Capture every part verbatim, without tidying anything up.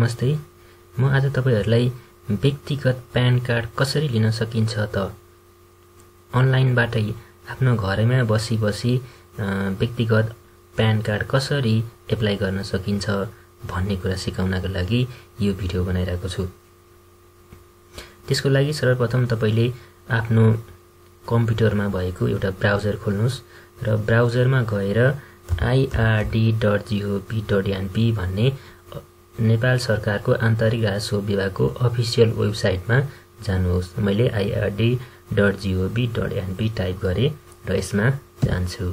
नमस्ते। म आज तपाईहरुलाई व्यक्तिगत प्यान कार्ड कसरी लिन सकिन्छ त अनलाइनबाटै आफ्नो घरैमा बसी बसी व्यक्तिगत प्यान कार्ड कसरी एप्लाई गर्न सकिन्छ भन्ने कुरा सिकाउनका लागि यो भिडियो बनाइरहेको छु। त्यसको लागि सर्वप्रथम तपाईले आफ्नो कम्प्युटरमा भएको एउटा ब्राउजर खोल्नुस् र ब्राउजरमा गएर I R D dot G O V dot N P भन्ने नेपाल सरकारको आन्तरिक राजस्व विभागको अफिसियल वेबसाइटमा जानुहोस्। मैले I R D dot G O V dot N P type गरे र यसमा जान्छु।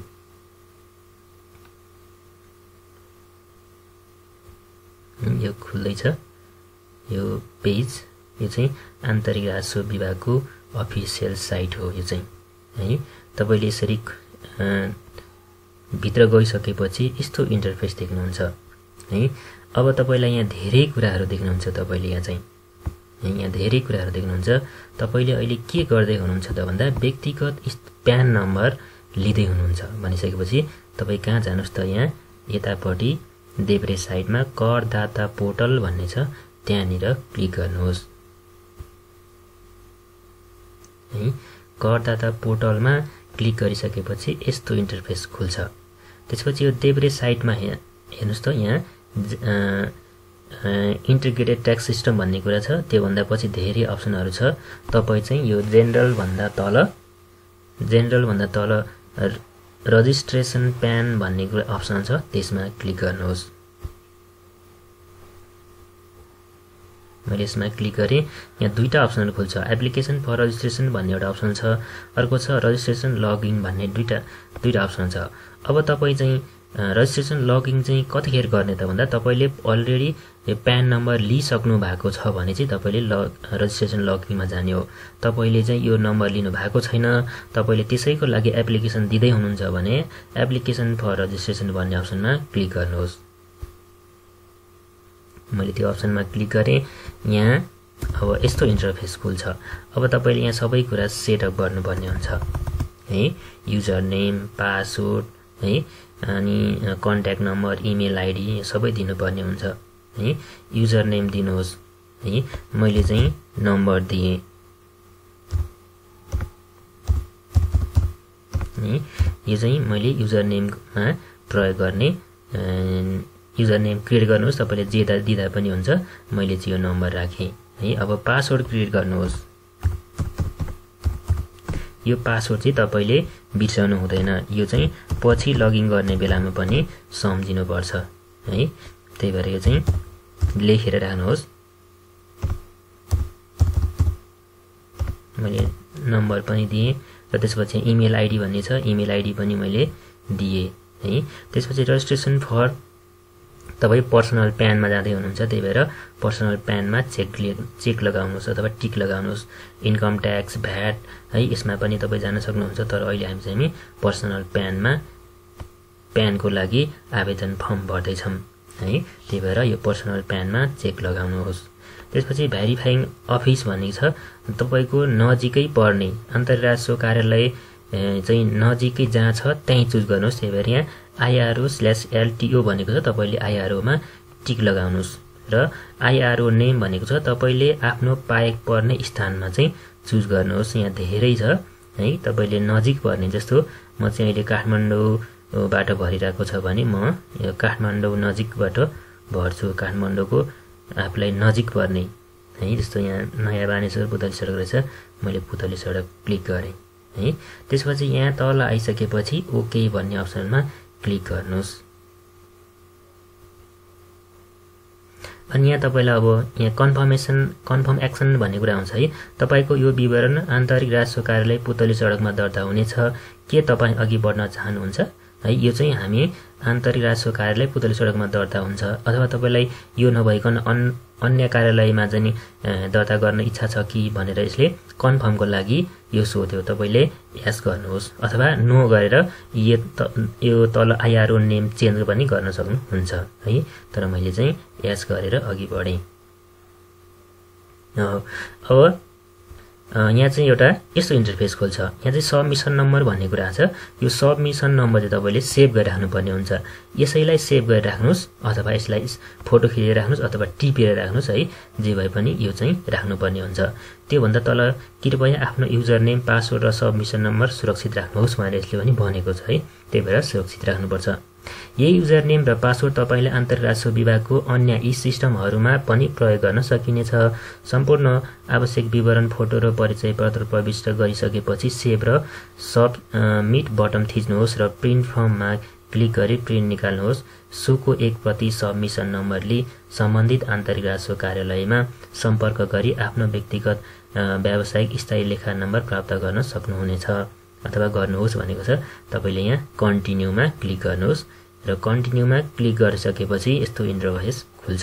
यो खुल्दैछ यो पेज। यो चाहिँ आन्तरिक राजस्व विभागको अफिसियल साइट हो। यो चाहिँ है तपाईले यसरी भित्र गइसकेपछि यस्तो इन्टरफेस देख्नुहुन्छ है। अब तपाईलाई यहाँ धेरै कुराहरु देख्नुहुन्छ। तपाईले यहाँ चाहिँ यहाँ धेरै कुराहरु देख्नुहुन्छ। तपाईले अहिले के गर्दै हुनुहुन्छ त भन्दा व्यक्तिगत प्यान नम्बर लिँदै हुनुहुन्छ भनिसकेपछि तपाई कहाँ जानुस् त यहाँ यतापटि देब्रे साइडमा करदाता पोर्टल भन्ने छ त्यहाँनिर क्लिक गर्नुहोस् है। करदाता पोर्टलमा क्लिक गरिसकेपछि यस्तो इन्टरफेस खुल्छ। त्यसपछि यो देब्रे साइडमा हेर्नुस् त यहाँ इन्टिग्रेटेड ट्याक्स सिस्टम भन्ने कुरा छ। त्यो भन्दा पछि धेरै अप्सनहरु छ। तपाई चाहिँ यो जेनरल भन्दा तल जेनरल भन्दा तल रजिस्ट्रेसन प्यान भन्ने कुरा अप्सन छ त्यसमा क्लिक गर्नुहोस्। मैले यसमा क्लिक गरे यहाँ दुईटा अप्सनहरु खुल्छ। एप्लिकेसन फर रजिस्ट्रेसन भन्ने एउटा अप्सन छ, अर्को छ रजिस्ट्रेसन लगइन भन्ने दुईटा दुईटा अप्सन छ। अब तपाई चाहिँ रजिस्ट्रेसन लगइन चाहिँ कतिखेर गर्ने त भन्दा तपाईले अलरेडी प्यान नम्बर लिइसक्नु भएको छ भने चाहिँ तपाईले रजिस्ट्रेसन लगइनमा जाने हो। तपाईले चाहिँ यो नम्बर लिनु भएको छैन, तपाईले त्यसैको लागि एप्लिकेसन दिदै हुनुहुन्छ भने एप्लिकेसन फर रजिस्ट्रेसन भन्ने अप्सनमा क्लिक गर्नुहोस्। मैले त्यो अप्सनमा क्लिक गरे यहाँ अब यस्तो इन्टरफेस खुल्छ। अब तपाईले यहाँ सबै कुरा सेटअप गर्नुपर्ने हुन्छ है। युजर नेम, पासवर्ड है अनि कन्ट्याक्ट नम्बर, इमेल आइडी सबै दिनुपर्ने हुन्छ है। युजर नेम दिनुहोस् है। मैले चाहिँ नम्बर दिए है। यो चाहिँ मैले युजर नेममा प्रयोग गर्ने युजर नेम क्रिएट गर्नुहोस्। तपाईले जे दिदा पनि हुन्छ। मैले चाहिँ यो नम्बर राखे है। अब पासवर्ड क्रिएट गर्नुहोस्। यो पासवर्ड चाहिँ तपाईले बिर्सनु हुँदैन। यो चाहिँ पछि लगइन गर्ने बेलामा पनि सम्झिनु पर्छ है। त्यही भएर यो चाहिँ लेखेर राख्नुहोस्। मैले नम्बर पनि दिए र त्यसपछि इमेल आइडी भन्ने छ, इमेल आइडी पनि मैले दिए है। त्यसपछि रजिस्ट्रेसन फर तपाई पर्सनल प्यानमा जाँदै हुनुहुन्छ, त्यही भएर पर्सनल प्यानमा चेक चेक लगाउनुहोस् अथवा टिक लगाउनुहोस्। इन्कम ट्याक्स, भ्याट है यसमा पनि तपाई जान सक्नुहुन्छ। तर अहिले हामी चाहिँ पर्सनल प्यानमा प्यानको लागि आवेदन फर्म भर्दै छौं है। त्यही भएर यो पर्सनल प्यानमा चेक लगाउनुहोस्। त्यसपछि भेरिफाइङ अफिस भन्ने छ। तपाईको नजिकै पर्ने आन्तरिक राजस्व कार्यालय चाहिँ नजिकै जहाँ छ त्यही चुज गर्नुहोस्। त्यही भएर यहाँ I R O slash L T O भनेको छ, तपाईले आई आर ओ मा टिक लगाउनुहोस् र आई आर ओ नेम भनेको छ तपाईले आफ्नो पाएक पर्ने स्थानमा चाहिँ चुज गर्नुहोस्। यहाँ धेरै छ है। तपाईले नजिक पर्ने जस्तो म चाहिँ अहिले काठमाडौँबाट भरिरहेको छ भने म यो काठमाडौँ नजिकबाट भर्छु। काठमाडौँको आफूलाई नजिक पर्ने है। जस्तो यहाँ नयाँ बानेश्वर पुतली सडक रहेछ, मैले पुतली सडक क्लिक गरे है। त्यसपछि यहाँ तल आइसकेपछि ओके भन्ने अप्सनमा क्लिक गर्नुहोस्। अनि यहाँ तपाईलाई अब यहाँ कन्फर्मेसन कन्फर्म एक्सन भन्ने कुरा हुन्छ है। तपाईको यो विवरण आन्तरिक राजस्व कार्यालय पुतली सडकमा दर्ता हुनेछ। के तपाई अघि बढ्न चाहनुहुन्छ है। यो चाहिँ हामी आन्तरिक राजस्व कार्यालय पुतली सडकमा दर्ता हुन्छ अथवा तपाईलाई यो नभइकन अन अन्य कार्यालयमा चाहिँ दर्ता गर्न इच्छा छ कि भनेर यसले कन्फर्मको लागि यो सोध्यो। तपाईले यस गर्नुहोस् अथवा नो गरेर यो यो तल I R O name change पनि गर्न सक्नुहुन्छ है। तर मैले चाहिँ यस गरेर अघि बढे। अब यहाँ चाहिँ एउटा यस्तो इन्टरफेस खोल्छ। यहाँ चाहिँ सबमिसन नम्बर भन्ने कुरा छ। यो सबमिसन नम्बर चाहिँ तपाईँले सेभ गरेर राख्नुपर्ने हुन्छ। यसैलाई सेभ गरेर राख्नुहोस् अथवा यसलाई फोटो खिचेर राख्नुहोस् अथवा टिपेर राख्नुहोस् है, जे भए पनि यो चाहिँ राख्नुपर्ने हुन्छ। त्योभन्दा तल कृपया आफ्नो युजर नेम पासवर्ड र सबमिसन नम्बर सुरक्षित राख्नुहोस् भनेर यसले पनि भनेको छ है, त्यही भएर सुरक्षित राख्नुपर्छ। यही युजर नेम र पासवर्ड तपाईले अन्तर्राष्ट्रिय विभागको अन्य यी सिस्टमहरूमा पनि प्रयोग गर्न सकिनेछ। सम्पूर्ण आवश्यक विवरण फोटो र परिचय पत्र प्रविष्ट गरिसकेपछि सेभ र सबमिट बटन थिच्नुहोस् र प्रिन्ट फर्ममा क्लिक गरी प्रिन्ट निकाल्नुहोस्। सोको एक प्रति सबमिसन नम्बरले सम्बन्धित अन्तर्राष्ट्रिय कार्यालयमा सम्पर्क गरी आफ्नो व्यक्तिगत व्यावसायिक स्थायी लेखा नम्बर प्राप्त गर्न सक्नुहुनेछ अथवा गर्नुहोस् भनेको छ। तपाईले यहाँ कन्टिन्यूमा क्लिक गर्नुहोस् र कन्टिन्यूमा क्लिक गरिसकेपछि यस्तो इन्टरफेस खुल्छ।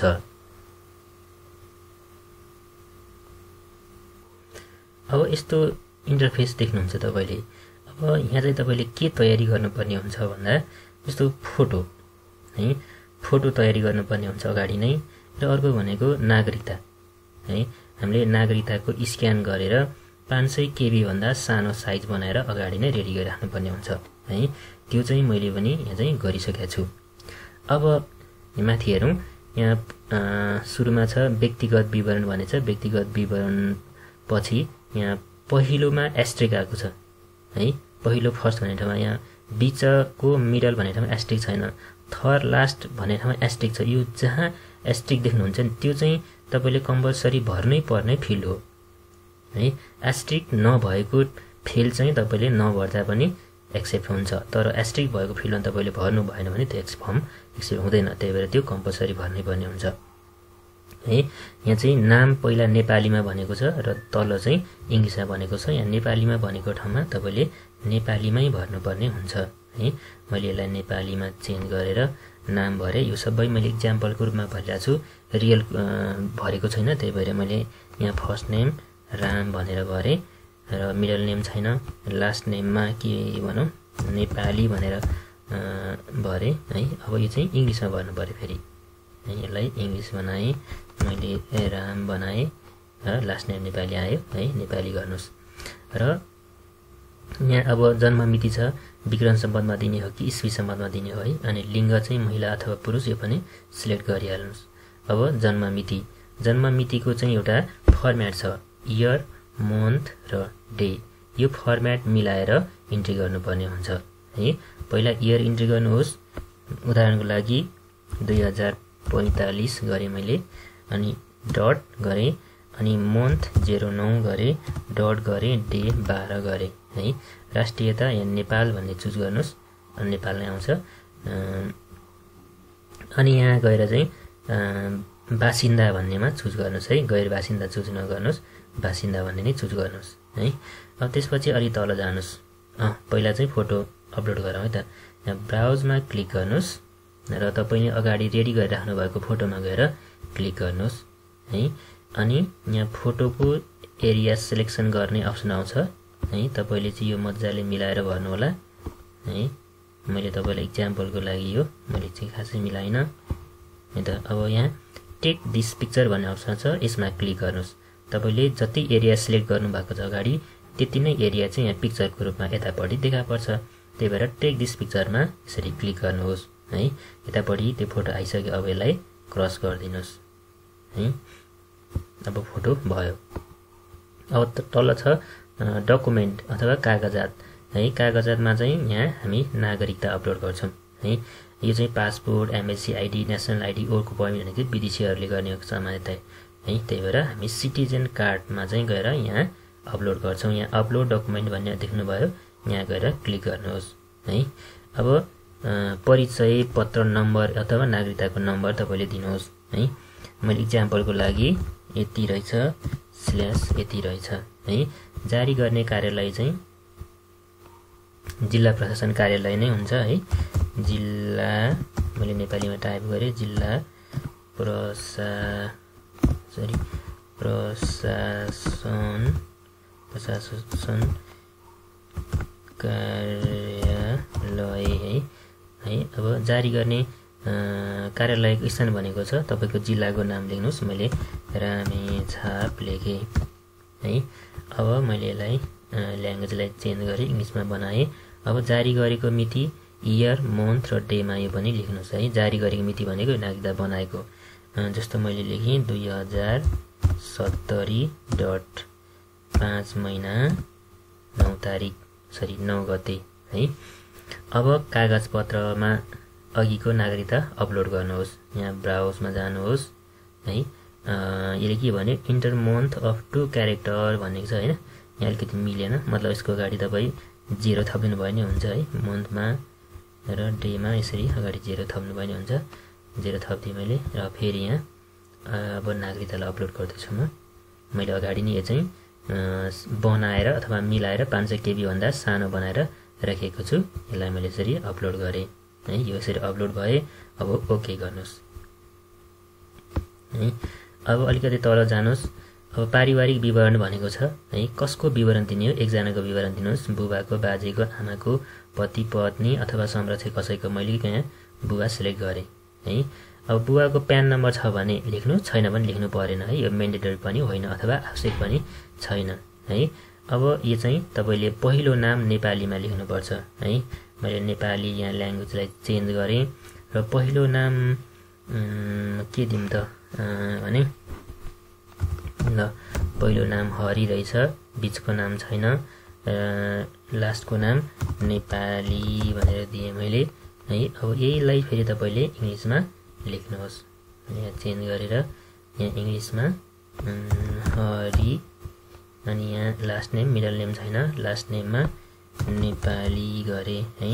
अब यस्तो इन्टरफेस देख्नुहुन्छ तपाईले। अब यहाँ चाहिँ तपाईले के तयारी गर्नुपर्ने हुन्छ भन्दा जस्तो फोटो है, फोटो तयारी गर्नुपर्ने हुन्छ अगाडि नै। र अर्को भनेको नागरिकता है, हामीले नागरिकताको स्क्यान गरेर पाँच सय केबी भन्दा सानो साइज बनाएर अगाडि नै रेडी गरिराख्नुपर्ने हुन्छ है। त्यो चाहिँ मैले पनि यहाँ चाहिँ गरिसकेको छु। अब माथि हेरौँ, यहाँ सुरुमा छ व्यक्तिगत विवरण भने छ। व्यक्तिगत विवरण पछि यहाँ पहिलोमा एस्ट्रिक आएको छ है, पहिलो फर्स्ट भन्ने ठाउँमा। यहाँ बिचको मिडल भन्ने ठाउँमा एस्ट्रिक छैन, थर्ड लास्ट भन्ने ठाउँमा एस्ट्रिक छ। यो जहाँ एस्ट्रिक देख्नुहुन्छ नि त्यो चाहिँ तपाईले कम्पलसरी भर्नै पर्ने फिल्ड हो है। एस्ट्रिक नभएको फिल्ड चाहिँ तपाईले नभर्दा पनि एक्सेप्ट हुन्छ, तर एस्ट्रिक भएको फिल्डमा तपाईले भर्नु भएन भने त्यो फर्म एक्सेप्ट हुँदैन। त्यही भएर त्यो कम्पलसरी भर्नै पर्ने हुन्छ है। यहाँ चाहिँ नाम पहिला नेपालीमा भनेको छ र तल चाहिँ इङ्ग्लिसमा भनेको छ। यहाँ नेपालीमा भनेको ठाउँमा तपाईले नेपालीमै भर्नुपर्ने हुन्छ है। मैले यसलाई नेपालीमा चेन्ज गरेर नाम भरे। यो सबै मैले इक्जाम्पलको रूपमा भरिरहेको छु, रियल भरेको छैन। त्यही भएर मैले यहाँ फर्स्ट नेम राम भनेर भरे र मिडल नेम छैन। लास्ट नेममा के भनौँ नेपाली भनेर भरे है। अब यो चाहिँ इङ्ग्लिसमा भर्नु पर्यो फेरि है। यसलाई इङ्ग्लिस बनाएँ मैले, राम बनाएँ र लास्ट नेम नेपाली आयो है, नेपाली गर्नुहोस्। र यहाँ अब जन्म मिति छ, विक्रम सम्बन्धमा दिने हो कि इस्वी सम्बन्धमा दिने हो है। अनि लिङ्ग चाहिँ महिला अथवा पुरुष, यो पनि सिलेक्ट गरिहाल्नुहोस्। अब जन्म मिति, जन्म मितिको चाहिँ एउटा फर्मेट छ, इयर मन्थ र डे। यो फर्मेट मिलाएर इन्ट्री गर्नुपर्ने हुन्छ है। पहिला इयर इन्ट्री गर्नुहोस्। उदाहरणको लागि दुई हजार पैँतालिस गरेँ मैले, अनि डट गरेँ, अनि मन्थ जेरो नौ गरेँ, डट गरेँ, डे बाह्र गरेँ है। राष्ट्रियता यहाँ नेपाल भन्ने चुज गर्नुहोस्, अनि नेपाल नै आउँछ। अनि यहाँ गएर चाहिँ बासिन्दा भन्नेमा चुज गर्नुहोस् है, गैर बासिन्दा चुज नगर्नुहोस्, बासिन्दा भन्ने नै चुज गर्नुहोस् है। अब त्यसपछि अलि तल जानुहोस्। अँ पहिला चाहिँ फोटो अपलोड गरौँ है त। यहाँ ब्राउजमा क्लिक गर्नुहोस् र तपाईँले अगाडि रेडी गरिराख्नु भएको फोटोमा गएर क्लिक गर्नुहोस् है। अनि यहाँ फोटोको एरिया सिलेक्सन गर्ने अप्सन आउँछ है। तपाईँले चाहिँ यो मजाले मिलाएर भर्नु होला है। मैले तपाईँलाई इक्जाम्पलको लागि यो मैले चाहिँ खासै मिलाइनँ है त। अब यहाँ टेक दिस पिक्चर भन्ने अप्सन छ, यसमा क्लिक गर्नुहोस्। तपाईँले जति एरिया सिलेक्ट गर्नुभएको छ अगाडि त्यति नै एरिया चाहिँ यहाँ पिक्चरको रूपमा यतापट्टि देखा पर्छ। त्यही भएर टेक दिस पिक्चरमा यसरी क्लिक गर्नुहोस् है। यतापट्टि त्यो फोटो आइसक्यो, अब यसलाई क्रस गरिदिनुहोस् है। अब फोटो भयो। अब तल छ डकुमेन्ट अथवा कागजात है। कागजातमा चाहिँ यहाँ हामी नागरिकता अपलोड गर्छौँ है। यो चाहिँ passport, MSC ID, national ID, ओरको पर्मिट भनेको विदेशीहरूले गर्ने सामान्यतः है। त्यही भएर हामी सिटिजन कार्डमा चाहिँ गएर यहाँ अपलोड गर्छौँ। यहाँ अपलोड डकुमेन्ट भन्ने देख्नुभयो, यहाँ गएर क्लिक गर्नुहोस् है। अब परिचय पत्र नम्बर अथवा नागरिकताको नम्बर तपाईँले दिनुहोस् है। मैले इक्जाम्पलको लागि यति रहेछ स्ल्यास यति रहेछ है। जारी गर्ने कार्यालय चाहिँ जिल्ला प्रशासन कार्यालय नै हुन्छ है। जिल्ला मैले नेपालीमा टाइप गरेँ, जिल्ला प्रशा सरी प्रशासन प्रशासन कार्यालय है है। अब जारी गर्ने कार्यालयको स्थान भनेको छ तपाईँको जिल्लाको नाम लेख्नुहोस्। मैले रामेछाप लेखेँ है। अब मैले यसलाई ल्याङ्ग्वेजलाई चेन्ज गरेँ, इङ्ग्लिसमा बनाएँ। अब जारी गरेको मिति इयर मन्थ र डेमा यो पनि लेख्नुहोस् है। जारी गरेको मिति भनेको नागरिकता बनाएको, जस्तो मैले लेखेँ दुई हजार सत्तरी डट पाँच महिना नौ तारिक सरी नौ गते है। अब कागजपत्रमा अघिको नागरिकता अपलोड गर्नुहोस्। यहाँ ब्राउजमा जानुहोस् है। यसले के भन्यो, enter month of two character भनेको छ होइन। यहाँ अलिकति मिलेन, मतलब यसको अगाडि तपाईँ जेरो थपिनु भयो भने हुन्छ है। मन्थमा र डेमा यसरी अगाडि जेरो थप्नु भयो भने हुन्छ। जेरो थपिदिएँ मैले र फेरि यहाँ अब नागरिकतालाई अपलोड गर्दैछु म। मैले अगाडि नै यो चाहिँ बनाएर अथवा मिलाएर पाँच सय केबीभन्दा सानो बनाएर राखेको छु। यसलाई मैले यसरी अपलोड गरेँ है। यो यसरी अपलोड भए अब ओके गर्नुहोस् है। अब अलिकति तल जानुहोस्। अब पारिवारिक विवरण भनेको छ है। कसको विवरण दिने हो, एकजनाको विवरण दिनुहोस्। बुबाको, बाजेको, आमाको, पति पत्नी अथवा संरक्षक कसैको। मैले यहाँ बुबा सिलेक्ट गरेँ है। अब बुबाको प्यान नम्बर छ भने लेख्नु, छैन भने लेख्नु परेन है। यो मेन्डेटरी पनि होइन अथवा आवश्यक पनि छैन है। अब यो चाहिँ तपाईँले पहिलो नाम नेपालीमा लेख्नुपर्छ है। मैले नेपाली यहाँ ल्याङ्ग्वेजलाई चेन्ज गरेँ र पहिलो नाम के दिउँ त भने ल पहिलो नाम हरि रहेछ, बिचको नाम छैन, लास्टको नाम नेपाली भनेर दिएँ मैले है। अब यहीलाई फेरि तपाईँले इङ्ग्लिसमा लेख्नुहोस्। यहाँ चेन्ज गरेर यहाँ इङ्ग्लिसमा हरि, अनि यहाँ लास्ट नेम, मिडल नेम छैन, लास्ट नेममा नेपाली गरेँ है।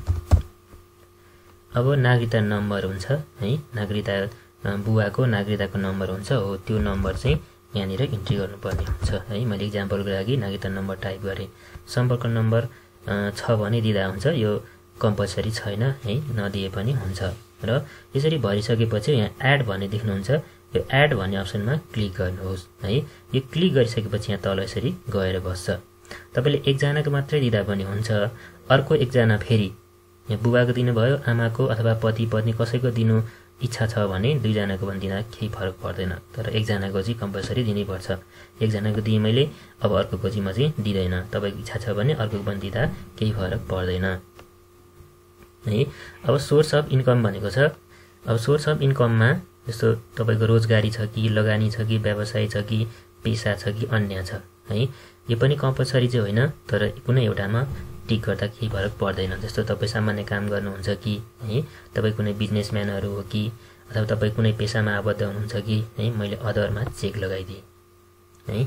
अब नागरिकता नम्बर हुन्छ है। नागरिकता बुवाको नागरिकताको नम्बर हुन्छ हो, त्यो नम्बर चाहिँ यहाँनिर इन्ट्री गर्नुपर्ने हुन्छ है। मैले इक्जाम्पलको लागि नागरिकता नम्बर टाइप गरेँ। सम्पर्क नम्बर छ भने दिँदा हुन्छ, यो कम्पलसरी छैन है, नदिए पनि हुन्छ। र यसरी भरिसकेपछि यहाँ एड भन्ने देख्नुहुन्छ, यो एड भन्ने अप्सनमा क्लिक गर्नुहोस् है। यो क्लिक गरिसकेपछि यहाँ तल यसरी गएर बस्छ। तपाईँले एकजनाको मात्रै दिँदा पनि हुन्छ। अर्को एकजना फेरि यहाँ बुबाको दिनुभयो, आमाको अथवा पति पत्नी कसैको दिनु इच्छा छ भने दुईजनाको पनि दिँदा केही फरक पर्दैन। तर एकजनाको चाहिँ कम्पलसरी दिनैपर्छ। एकजनाको दिएँ मैले, अब अर्कोको चाहिँ म चाहिँ दिँदैन। तपाईँको इच्छा छ भने अर्कोको पनि दिँदा केही फरक पर्दैन है। अब सोर्स अफ इन्कम भनेको छ। अब सोर्स अफ इन्कममा जस्तो तपाईँको रोजगारी छ कि, लगानी छ कि, व्यवसाय छ कि, पेसा छ कि, अन्य छ है। यो पनि कम्पलसरी चाहिँ होइन, तर कुनै एउटामा टिक गर्दा केही फरक पर्दैन। जस्तो तपाईँ सामान्य काम गर्नुहुन्छ कि है, तपाईँ कुनै बिजनेसम्यानहरू हो कि, अथवा तपाईँ कुनै पेसामा आबद्ध हुनुहुन्छ कि है, मैले अदरमा चेक लगाइदिएँ है।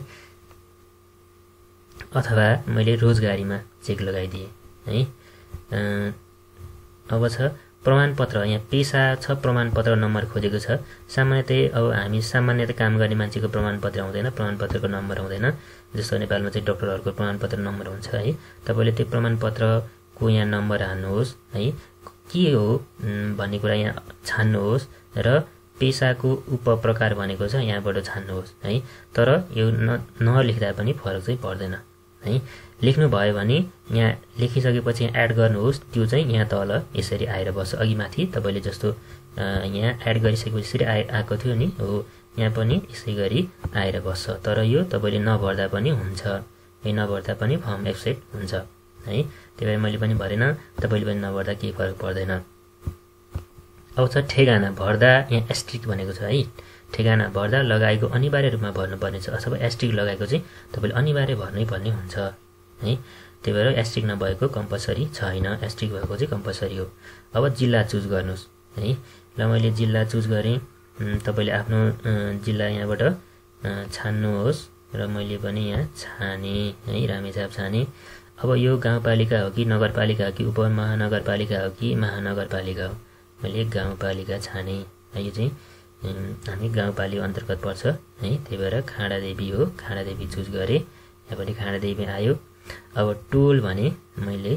अथवा मैले रोजगारीमा चेक लगाइदिएँ है। अब छ प्रमाणपत्र। यहाँ पेसा छ, प्रमाणपत्र नम्बर खोजेको छ। सामान्यतः अब हामी सामान्यतः काम गर्ने मान्छेको प्रमाणपत्र आउँदैन, प्रमाणपत्रको नम्बर आउँदैन। जस्तो नेपालमा चाहिँ डक्टरहरूको प्रमाणपत्र नम्बर हुन्छ है। तपाईँले त्यो प्रमाणपत्रको यहाँ नम्बर हाल्नुहोस् है, के हो भन्ने कुरा यहाँ छान्नुहोस् र पेसाको उपप्रकार भनेको छ यहाँबाट छान्नुहोस् है। तर यो न नलेख्दा पनि फरक चाहिँ पर्दैन है। लेख्नु भयो भने यहाँ लेखिसकेपछि एड गर्नुहोस्, त्यो चाहिँ यहाँ तल यसरी आएर बस्छ। अघि माथि तपाईँले जस्तो यहाँ एड गरिसकेपछि यसरी आए आएको थियो नि हो, यहाँ पनि यसै गरी आएर बस्छ। तर यो तपाईँले नभर्दा पनि हुन्छ है, नभर्दा पनि फर्म एक्सेप्ट हुन्छ है। त्यही भएर मैले पनि भरेन, तपाईँले पनि नभर्दा केही फरक पर्दैन। अब छ ठेगाना भर्दा। यहाँ एस्ट्रिक भनेको छ है। ठेगाना भर्दा लगाएको अनिवार्य रूपमा भर्नुपर्ने छ, अथवा एस्ट्रिक लगाएको चाहिँ तपाईँले अनिवार्य भर्नै पर्ने हुन्छ है। त्यही भएर एस्ट्रिक नभएको कम्पलसरी छैन, एस्ट्रिक भएको चाहिँ कम्पलसरी हो। अब जिल्ला चुज गर्नुहोस् है। ल मैले जिल्ला चुज गरेँ। तपाईँले आफ्नो जिल्ला यहाँबाट छान्नुहोस् र मैले पनि यहाँ छानेँ है, रामेछाप छानेँ। अब यो गाउँपालिका हो कि नगरपालिका हो कि उपमहानगरपालिका हो कि महानगरपालिका हो, मैले गाउँपालिका छानेँ है। यो चाहिँ हामी गाउँपालिका अन्तर्गत पर्छ है। त्यही भएर खाँडादेवी हो, खाँडादेवी चुज गरेँ। यहाँ पनि खाँडादेवी आयो। अब टोल भने मैले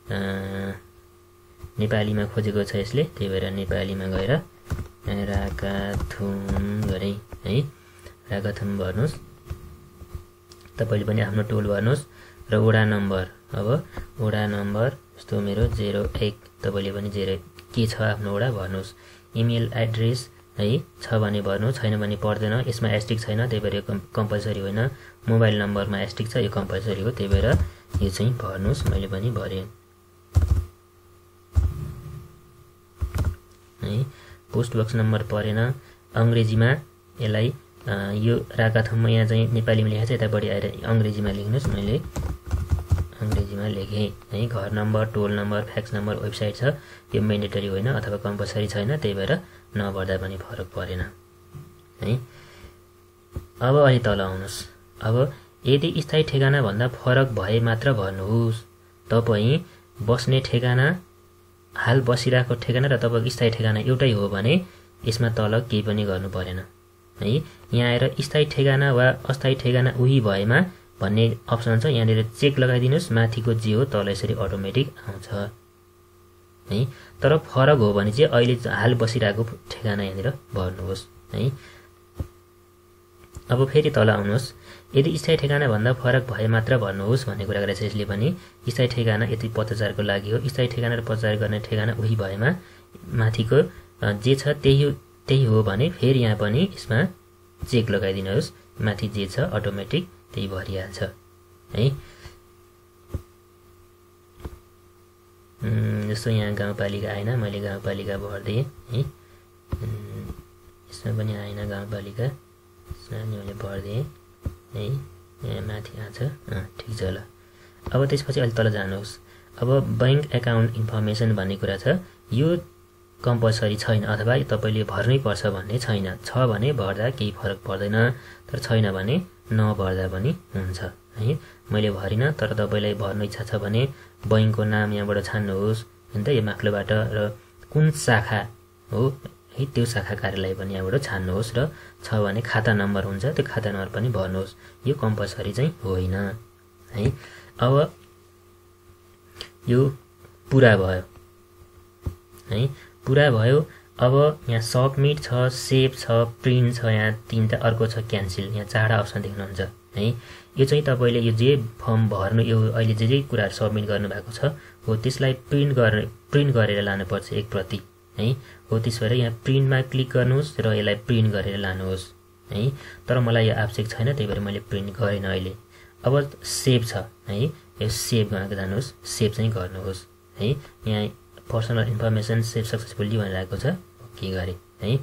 नेपालीमा खोजेको छ यसले, त्यही भएर नेपालीमा गएर राकाथुम गरेँ है। राकाथुम भर्नुहोस्। तपाईँले पनि आफ्नो टोल भर्नुहोस् र वडा नम्बर। अब वडा नम्बर जस्तो मेरो जेरो एक, तपाईँले पनि जेरो के छ आफ्नो वडा भर्नुहोस्। इमेल एड्रेस है छ भने भर्नु, छैन भने पर्दैन। यसमा एस्टिक छैन त्यही भएर यो कम्पलसरी होइन। मोबाइल नम्बरमा एस्टिक छ, यो कम्पलसरी हो त्यही भएर यो चाहिँ भर्नुस्। मैले पनि भरेँ है। पोस्ट बक्स नम्बर परेन। अङ्ग्रेजीमा यसलाई यो राका थुममा यहाँ चाहिँ नेपालीमा लेखेको छ, यतापट्टि आएर अङ्ग्रेजीमा लेख्नुहोस्। मैले अङ्ग्रेजीमा लेखेँ है। घर नम्बर, टोल नम्बर, फ्याक्स नम्बर, वेबसाइट छ। यो मेन्डेटरी होइन अथवा कम्पलसरी छैन त्यही भएर नभर्दा पनि फरक परेन है। अब अलि तल आउनुहोस्। अब यदि स्थायी ठेगाना भन्दा फरक भए मात्र भर्नुहोस्। तपाईँ बस्ने ठेगाना, हाल बसिरहेको ठेगाना र तपाईँको स्थायी ठेगाना एउटै हो भने यसमा तल केही पनि गर्नु परेन है। यहाँ आएर स्थायी ठेगाना वा अस्थायी ठेगाना उही भएमा भन्ने अप्सन छ, यहाँनिर चेक लगाइदिनुहोस्। माथिको जे हो तल यसरी अटोमेटिक आउँछ है। तर फरक हो भने चाहिँ अहिले हाल बसिरहेको ठेगाना यहाँनिर भर्नुहोस् है। अब फेरि तल आउनुहोस्। यदि स्थायी ठेगाना भन्दा फरक भए मात्र भर्नुहोस् भन्ने कुरा गरेको छ यसले पनि। स्थायी ठेगाना यति पचासहजारको लागि हो। स्थायी ठेगाना र पचास हजार गर्ने ठेगाना उही भएमा माथिको जे छ त्यही त्यही हो भने फेरि यहाँ पनि यसमा चेक लगाइदिनुहोस्। माथि जे छ अटोमेटिक त्यही भरिहाल्छ है। जस्तो यहाँ गाउँपालिका आएन, मैले गाउँपालिका भरिदिएँ है। यसमा पनि आएन गाउँपालिका, यसमा मैले भरिदिएँ है। यहाँ माथि आउँछ, ठिक छ ल। अब त्यसपछि अलि तल जानुहोस्। अब ब्याङ्क एकाउन्ट इन्फर्मेसन भन्ने कुरा छ, यो कम्पलसरी छैन अथवा तपाईँले भर्नै पर्छ भन्ने छैन। छ भने भर्दा केही फरक पर्दैन, तर छैन भने नभर्दा पनि हुन्छ है। मैले भरिनँ, तर तपाईँलाई भर्नु इच्छा छ भने बैङ्कको नाम यहाँबाट छान्नुहोस् अन्त यो माथिल्लोबाट र कुन शाखा हो है त्यो शाखा कार्यालय पनि यहाँबाट छान्नुहोस् र छ भने खाता नम्बर हुन्छ, त्यो खाता नम्बर पनि भर्नुहोस्। यो कम्पलसरी चाहिँ होइन है। अब यो पुरा भयो है, पुरा भयो। अब यहाँ सबमिट छ, सेभ छ, प्रिन्ट छ, यहाँ तिनवटा, अर्को छ क्यान्सिल। यहाँ चारवटा अप्सन देख्नुहुन्छ है। यो चाहिँ तपाईँले यो जे फर्म भर्नु, यो अहिले जे जे कुराहरू सबमिट गर्नुभएको छ हो त्यसलाई प्रिन्ट गर्ने प्रिन्ट गरेर लानुपर्छ एक प्रति है। हो त्यस भएर यहाँ प्रिन्टमा क्लिक गर्नुहोस् र यसलाई प्रिन्ट गरेर लानुहोस् है। तर मलाई यो आवश्यक छैन त्यही भएर मैले प्रिन्ट गरेन अहिले। अब सेभ छ है, यो सेभमा जानुहोस्, सेभ चाहिँ गर्नुहोस् है। यहाँ पर्सनल इन्फर्मेसन सेभ सक्सेसफुल्ली भनेर आएको छ, ओके गरेँ है।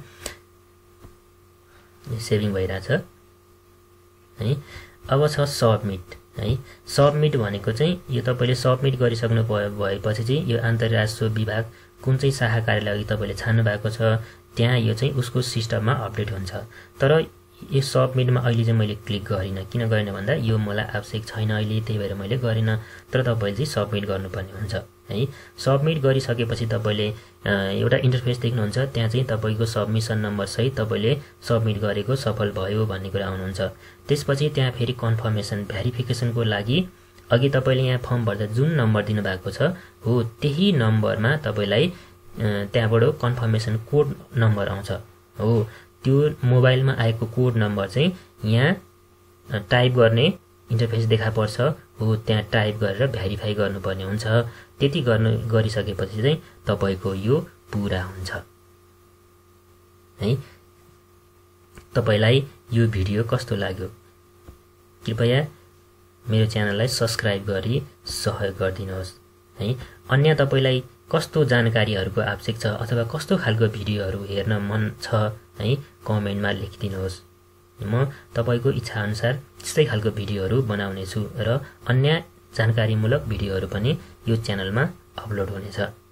सेभिङ भइरहेछ है। अब छ सबमिट है। सबमिट भनेको चाहिँ यो तपाईँले सबमिट गरिसक्नु भएपछि चाहिँ यो अन्तर्राष्ट्रिय विभाग कुन चाहिँ शाखा कार्यालय तपाईँले छान्नु भएको छ त्यहाँ यो चाहिँ उसको सिस्टममा अपडेट हुन्छ। तर यो सबमिटमा अहिले चाहिँ मैले क्लिक गरिनँ। किन गरिनँ भन्दा यो मलाई आवश्यक छैन अहिले, त्यही भएर मैले गरिनँ। तर तपाईँले चाहिँ सबमिट गर्नुपर्ने हुन्छ है। सबमिट गरिसकेपछि तपाईँले एउटा इन्टरफेस देख्नुहुन्छ, त्यहाँ चाहिँ तपाईँको सबमिसन नम्बर सहित तपाईँले सबमिट गरेको सफल भयो भन्ने कुरा आउनुहुन्छ। त्यसपछि त्यहाँ फेरि कन्फर्मेसन भेरिफिकेसनको लागि अघि तपाईँले यहाँ फर्म भर्दा जुन नम्बर दिनुभएको छ हो त्यही नम्बरमा तपाईँलाई त्यहाँबाट कन्फर्मेसन कोड नम्बर आउँछ हो। त्यो मोबाइलमा आएको कोड नम्बर चाहिँ यहाँ टाइप गर्ने इन्टरफेस देखा पर्छ हो, त्यहाँ टाइप गरेर भेरिफाई गर्नुपर्ने हुन्छ। त्यति गर्नु गरिसकेपछि चाहिँ तपाईँको यो पुरा हुन्छ है। तपाईँलाई यो भिडियो कस्तो लाग्यो कृपया मेरो च्यानललाई सब्स्क्राइब गरी सहयोग गरिदिनुहोस् है। अन्य तपाईँलाई कस्तो जानकारीहरूको आवश्यक छ अथवा कस्तो खालको भिडियोहरू हेर्न मन छ है कमेन्टमा लेखिदिनुहोस्। म तपाईँको इच्छा अनुसार त्यस्तै खालको भिडियोहरू बनाउने छु र अन्य जानकारीमूलक भिडियोहरू पनि यो च्यानलमा अपलोड हुनेछ।